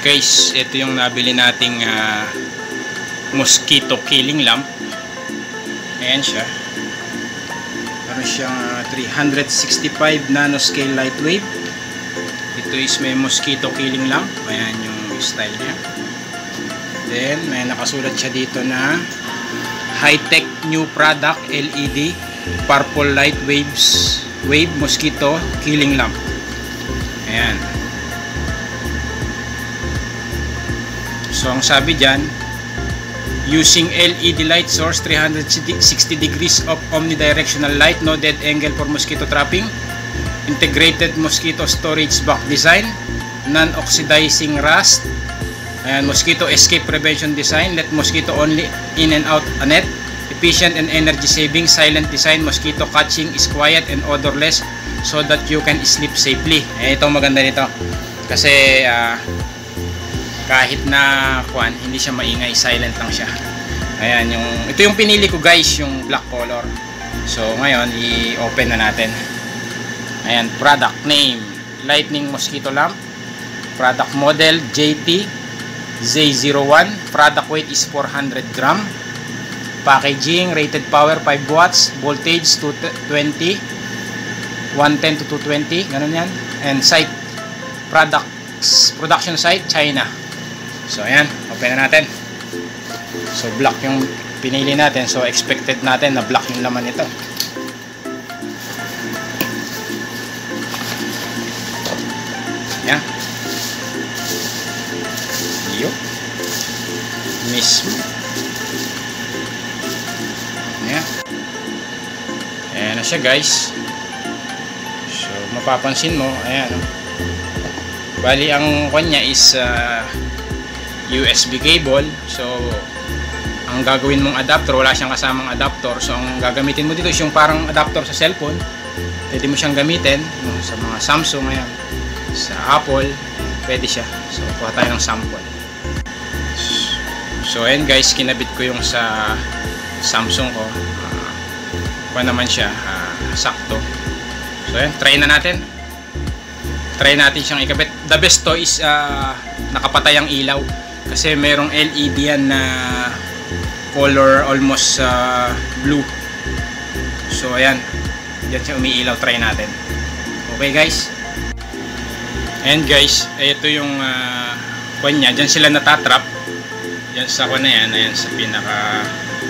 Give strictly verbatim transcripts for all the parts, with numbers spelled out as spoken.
Guys, ito yung nabili nating uh, mosquito killing lamp. Ayan siya. Meron siyang uh, three sixty-five nanoscale light wave. Ito is may mosquito killing lamp. Ayan yung style niya. Then may nakasulat siya dito na high-tech new product L E D purple light waves wave mosquito killing lamp. Ayan. So ang sabi dyan, using L E D light source, three sixty degrees of omnidirectional light, no dead angle for mosquito trapping, integrated mosquito storage box design, non-oxidizing rust, and mosquito escape prevention design, let mosquito only in and out a net, efficient and energy saving, silent design, mosquito catching is quiet and odorless so that you can sleep safely. Eh, ito maganda nito kasi uh, kahit na kuan, hindi siya maingay, silent lang siya. Ayan yung, ito yung pinili ko guys, yung black color. So ngayon i-open na natin. Ayan, product name lightning mosquito lamp, product model J T Z zero one, product weight is four hundred gram, packaging rated power five watts, voltage two twenty, one ten to two twenty, ganun yan. And site, products production site China. So ayan, open na natin. So black yung pinili natin, so expected natin na black yung laman nito. Ayan. Yo. Mismo. Ayan. Ayan na siya guys. So mapapansin mo, ayan. Bali ang kanya is uh, U S B cable. So ang gagawin mong adapter, wala siyang kasamang adapter. So ang gagamitin mo dito is yung parang adapter sa cellphone. Pwede mo siyang gamitin no, sa mga Samsung, ayan, sa Apple, pwede siya. So kuha tayo ng sample. So ayan guys, kinabit ko yung sa Samsung ko. Uh, kuha naman siya, uh, sakto. So ayan, try na natin. Try natin siyang ikabit. The best to is uh, nakapatay ang ilaw. Kasi merong L E D yan na color almost uh, blue. So ayan, yan siya umiilaw. Try natin. Okay guys. And guys, ito yung uh, kwan niya. Diyan sila natatrap. Diyan sa kwan na yan. Ayan sa pinaka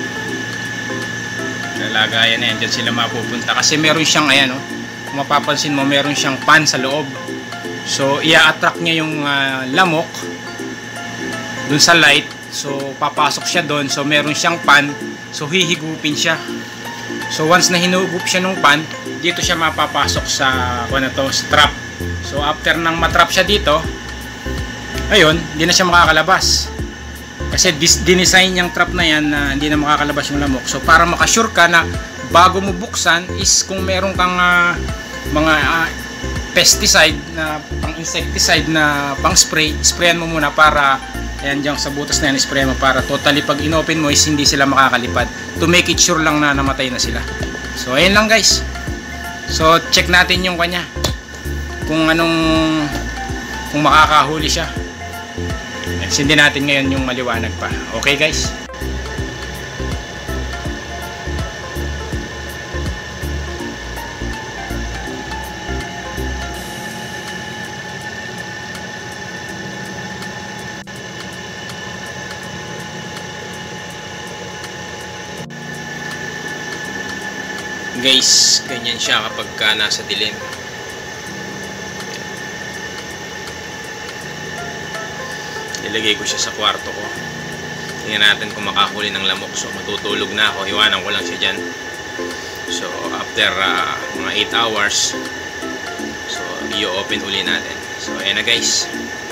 lalagayan na yan. Diyan sila mapupunta. Kasi meron siyang ayan, oh, kung mapapansin mo, meron siyang pan sa loob. So i-attract niya yung uh, lamok dun sa light. So papasok siya doon. So meron siyang pan. So hihigupin siya. So once na hinugup siya ng pan, dito siya mapapasok sa ano to, trap. So after nang matrap siya dito, ayun, hindi na siya makakalabas. Kasi dinesign niyang trap na yan na hindi na makakalabas yung lamok. So para makasure ka na bago mo buksan is kung meron kang uh, mga uh, pesticide na pang insecticide na pang spray, sprayan mo muna para ayan dyan sa butas na yan, spray mo para totally pag inopen mo is hindi sila makakalipad, to make it sure lang na namatay na sila. So ayun lang guys. So check natin yung kanya kung anong, kung makakahuli siya. Sindi natin ngayon yung maliwanag pa. Okay guys. Guys, ganyan siya kapag ka nasa dilim. Ilagay ko siya sa kwarto ko. Tingnan natin kung makahuli ng lamok. So matutulog na ako, iwanan ko lang siya dyan. So after uh, mga eight hours, so i-open uli natin. So ayan na guys.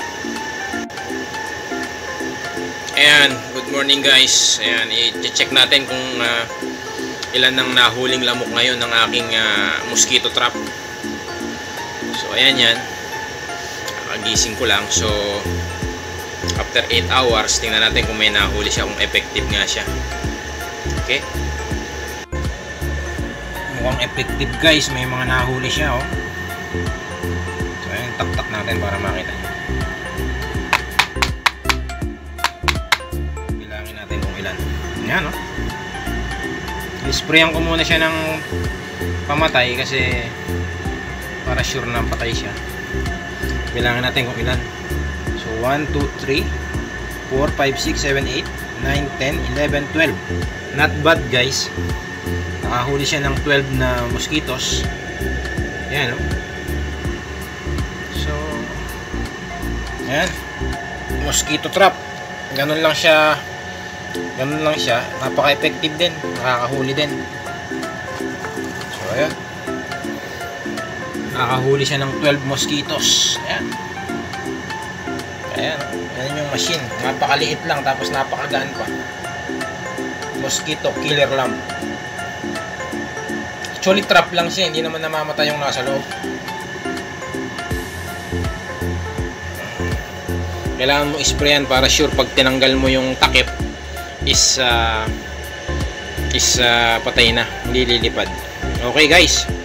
Ayan, good morning guys. Ayan, i-check natin kung uh, ilan ang nahuling lamok ngayon ng aking uh, mosquito trap. So ayan yan, kagising ko lang. So after eight hours, tingnan natin kung may nahuli siya, kung effective nga siya. Okay, mukhang effective guys, may mga nahuli siya oh. So ayan, tak-tak natin para makita nyo. Yan, no? Sprayan ko muna siya ng pamatay kasi para sure na patay siya. Bilangan natin kung ilan. So one, two, three, four, five, six, seven, eight, nine, ten, eleven, twelve. Not bad, guys. Nakahuli siya ng twelve na mosquitoes. Yan, no? So yan, mosquito trap. Ganun lang siya. Ganun lang siya. Napaka-effective din. Nakakahuli din. So ayan, nakahuli siya ng twelve mosquitoes. Ayan. Ayan. Yan yung machine. Napakaliit lang tapos napakagaan pa. Mosquito killer lamp. Actually trap lang siya. Hindi naman namamatay yung nasa loob. Kailangan mo isprayan para sure pag tinanggal mo yung takip is uh, is uh, patay na. Hindi lilipad. Okay guys.